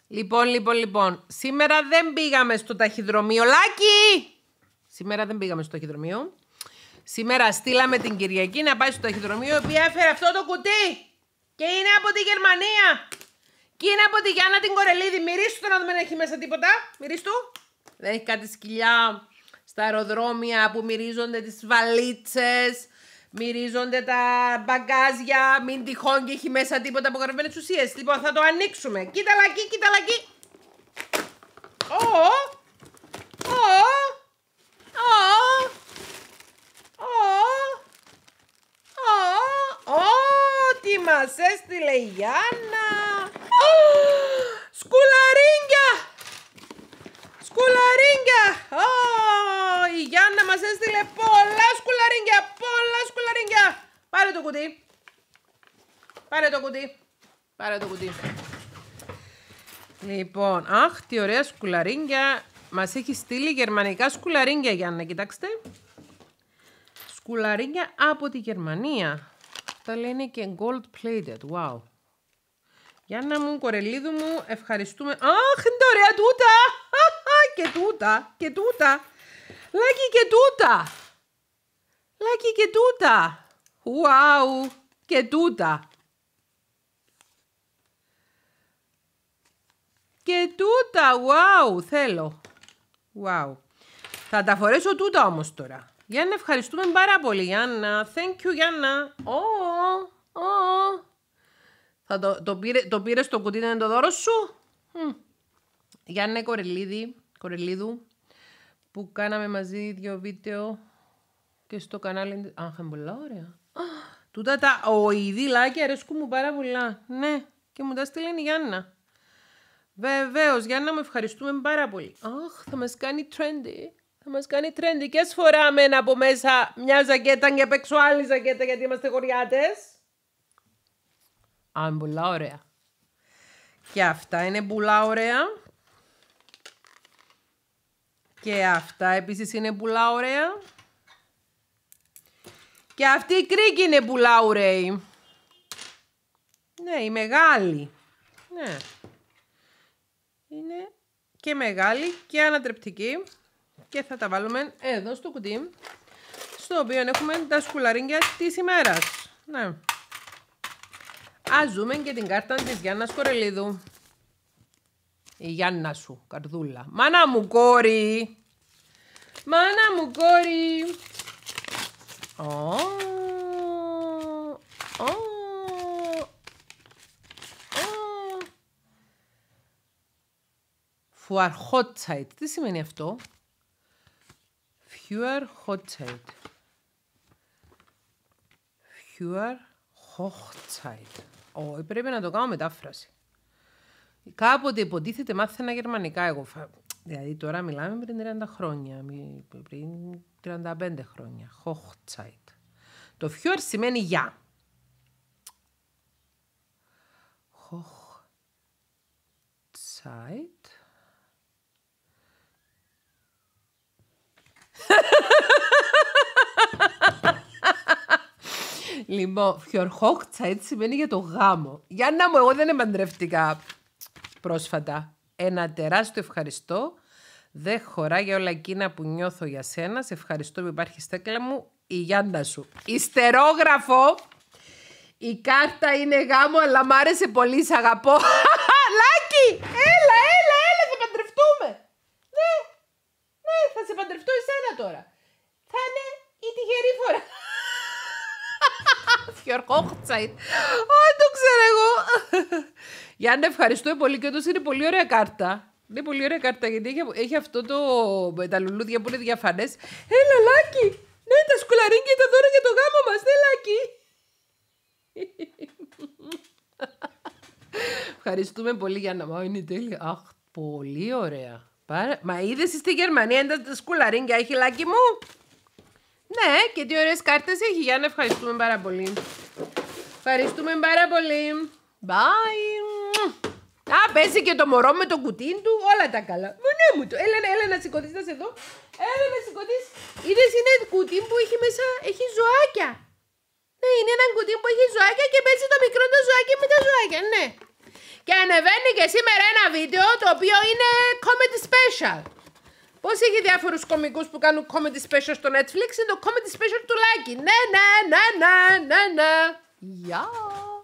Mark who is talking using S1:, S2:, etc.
S1: Λοιπόν. Σήμερα δεν πήγαμε στο ταχυδρομείο. Λάκη! Σήμερα δεν πήγαμε στο ταχυδρομείο. Σήμερα στείλαμε την Κυριακή να πάει στο ταχυδρομείο, η οποία έφερε αυτό το κουτί. Και είναι από τη Γερμανία. Και είναι από τη Γιάννα την Κορελίδη. Μυρίσου το να δούμε αν έχει μέσα τίποτα. Μυρίσου. Δεν έχει κάτι σκυλιά στα αεροδρόμια που μυρίζονται τις βαλίτσες. Μυρίζονται τα μπαγκάζια. Μην τυχόν και έχει μέσα τίποτα από γραμμένες ουσίες. Λοιπόν, θα το ανοίξουμε. Κοίτα λακί. Τι μας έστειλε η Γιάννα. Σκουλαρίνγκια. Η Γιάννα μας έστειλε πολλά σκουλαρίνγκια. Πάρε το κουτί. Λοιπόν, αχ, τι ωραία σκουλαρίνγκια. Μας έχει στείλει γερμανικά σκουλαρίνγκια, Γιάννα, κοιτάξτε. Σκουλαρίνγκια από τη Γερμανία. Αυτά λέει είναι και gold plated, wow. Γιάννα μου, Κορελίδου μου, ευχαριστούμε. Αχ, είναι τα ωραία τούτα. Και τούτα. Λάκη και τούτα. Wow, και τούτα. Wow, θέλω. Wow. Θα τα φορέσω τούτα όμως τώρα. Γιάννα, ευχαριστούμε πάρα πολύ, Γιάννα. Thank you, Γιάννα. Το πήρες στο κουτί, είναι το δώρο σου. Γιάννα Κορελίδου, που κάναμε μαζί 2 βίντεο και στο κανάλι. Αχ, είναι πολλά ωραία. Τούτα τα οειδήλάκια αρέσκουν μου πάρα πολλά. Ναι, και μου τα στείλει η Γιάννα. Βεβαίως, Γιάννα, μου ευχαριστούμε πάρα πολύ. Αχ, θα μας κάνει trendy. Και ας φοράμε από μέσα μια ζακέτα και απ' έξω άλλη ζακέτα, γιατί είμαστε χωριάτες. Είναι πολλά ωραία. Και αυτά είναι πολλά ωραία. Και αυτά επίσης είναι πολλά ωραία. Και αυτή η κρίκη είναι πολλά ωραία. Ναι, η μεγάλη. Ναι. Είναι και μεγάλη και ανατρεπτική. Και θα τα βάλουμε εδώ στο κουτί, στο οποίο έχουμε τα σκουλαρίνγκια της ημέρας. Ναι. Ας δούμε και την κάρτα της Γιάννας Κορελίδου. Η Γιάννα σου, καρδούλα. Μάνα μου κόρη. For Hochzeit. Τι σημαίνει αυτό? Für Hochzeit. Πρέπει να το κάνω μετάφραση. Κάποτε υποτίθεται μάθαινα γερμανικά εγώ. Δηλαδή τώρα μιλάμε πριν 30 χρόνια. Πριν 35 χρόνια. Hochzeit. Το für σημαίνει για. Hochzeit. Λοιπόν, für Hochzeit σημαίνει για το γάμο. Γιάννα μου, εγώ δεν επαντρεύτηκα πρόσφατα. Ένα τεράστιο ευχαριστώ. Δεν χωρά για όλα εκείνα που νιώθω για σένα. Σε ευχαριστώ που υπάρχει στέκλα μου. Η Γιάννα σου. Ιστερόγραφο. Η κάρτα είναι γάμο, αλλά μ' άρεσε πολύ. Σ' αγαπώ. Λάκη! Έλα, θα παντρευτούμε. Ναι, θα σε παντρευτώ εσένα τώρα. Θα είναι η τυχερή φορά. Für Hochzeit. Το ξέρω εγώ. Γιάννα, ευχαριστώ πολύ και όντως είναι πολύ ωραία κάρτα. Είναι πολύ ωραία κάρτα γιατί έχει αυτό το με τα λουλούδια που είναι διαφανές. Έλα, Λάκη. Ναι, τα σκουλαρίνγκια τα δώρα για το γάμο μας. Ναι, Λάκη. Ευχαριστούμε πολύ, Γιάννα. Μα είναι τέλεια. Αχ, πολύ ωραία. Μα είδες στη Γερμανία τα σκουλαρίνγκια έχει, Λάκη μου? Ναι, και τι ωραίες κάρτες έχει, Γιάννα. Ευχαριστούμε πάρα πολύ. Bye. Πέσει και το μωρό με το κουτί του, όλα τα καλά. Ναι μου το. Έλα να σηκωθείς, να σε δω. Έλα να σηκωθείς. Είδες, είναι κουτί που έχει μέσα, έχει ζωάκια. Ναι, είναι ένα κουτί που έχει ζωάκια και παίζει το μικρό το ζωάκι με τα ζωάκια, ναι. Και ανεβαίνει και σήμερα ένα βίντεο το οποίο είναι comedy special. Πώς έχει διάφορους κωμικούς που κάνουν comedy special στο Netflix, είναι το comedy special του Λάκη. Ναι. Γεια.